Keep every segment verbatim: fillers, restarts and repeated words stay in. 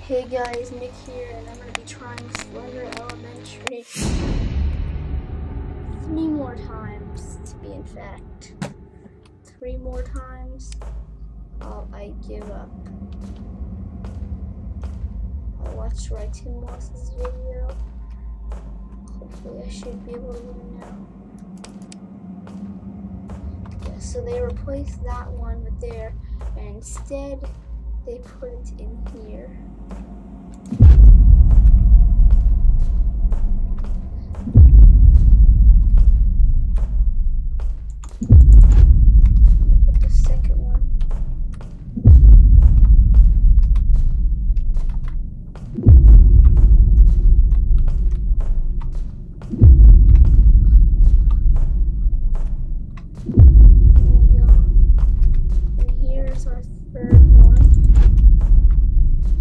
Hey guys, Nick here, and I'm going to be trying Slender Elementary three more times, to be in fact. Three more times, oh, I give up. I'll watch Roy Tim Moss's video. Hopefully I should be able to win now. Yeah, so they replaced that one with there, and instead they put it in here. Put the second one. There we go. And here's our third one.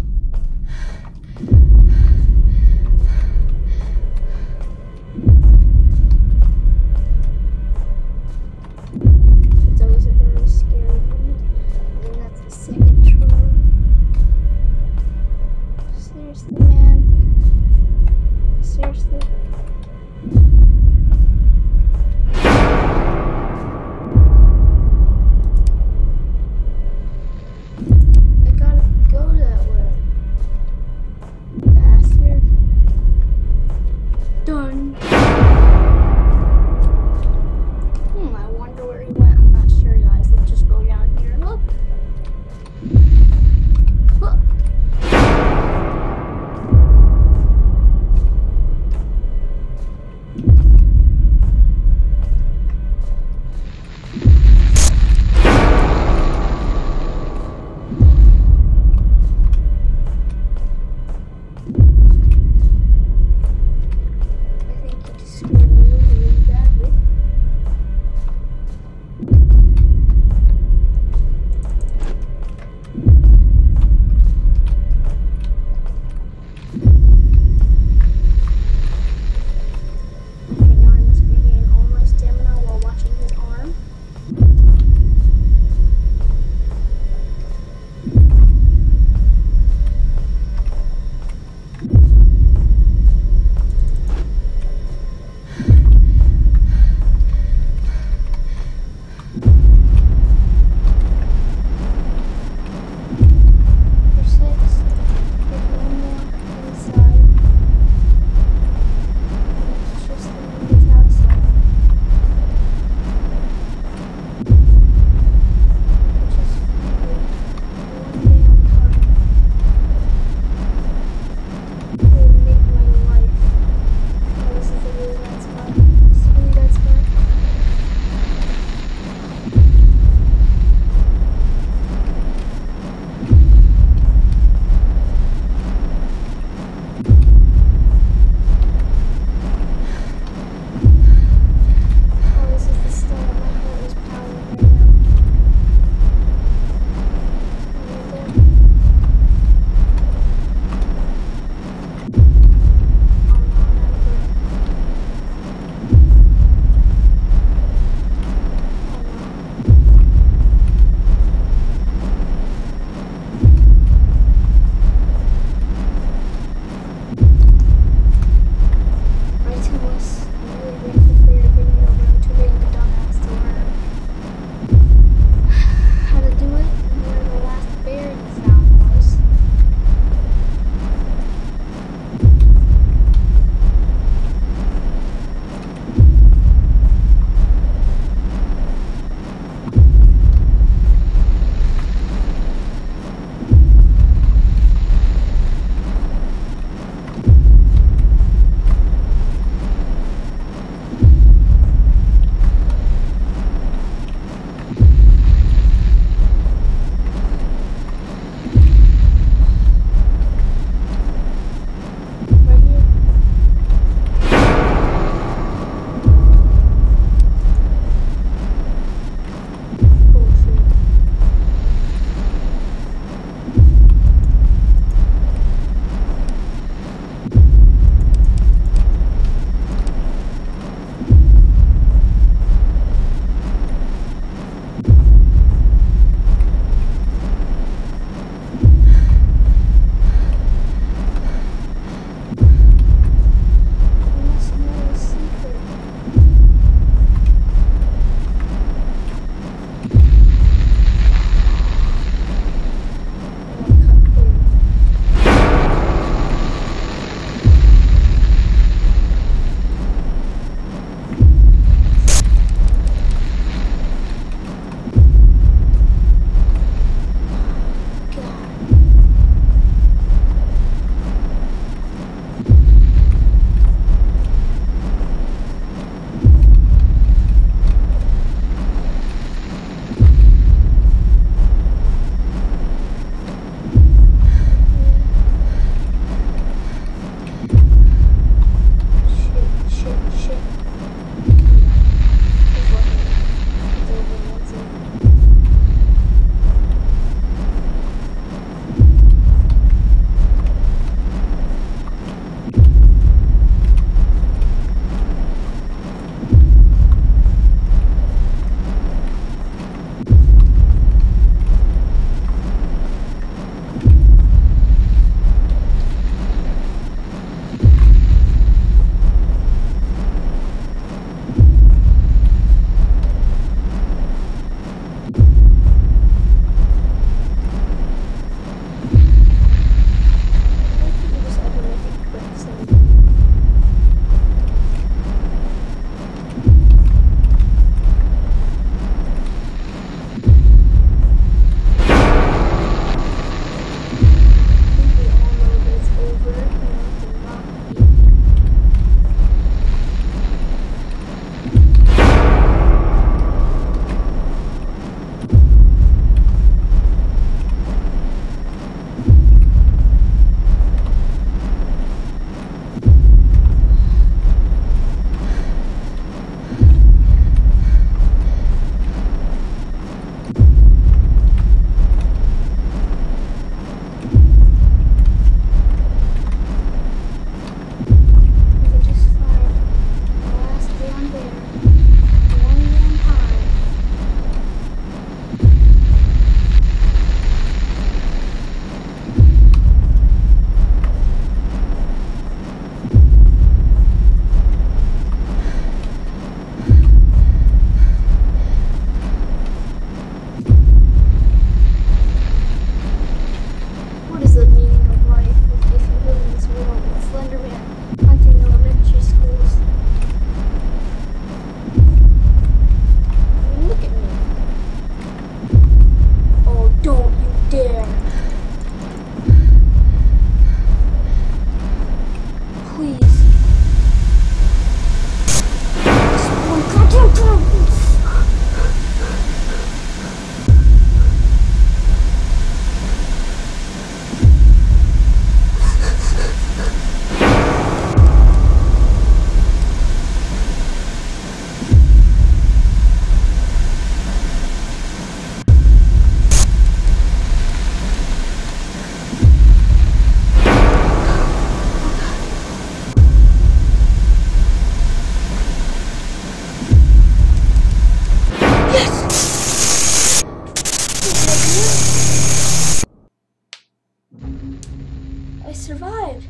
I survived.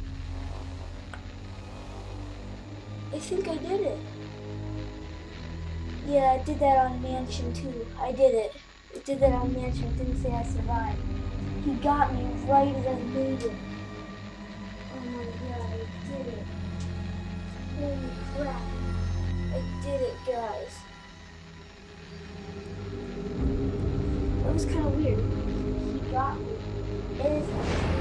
I think I did it. Yeah, I did that on Mansion too. I did it. I did that on Mansion. It didn't say I survived. He got me right as I made it. Oh my god, I did it. Holy crap. I did it, guys. That was kind of weird. He got me. It is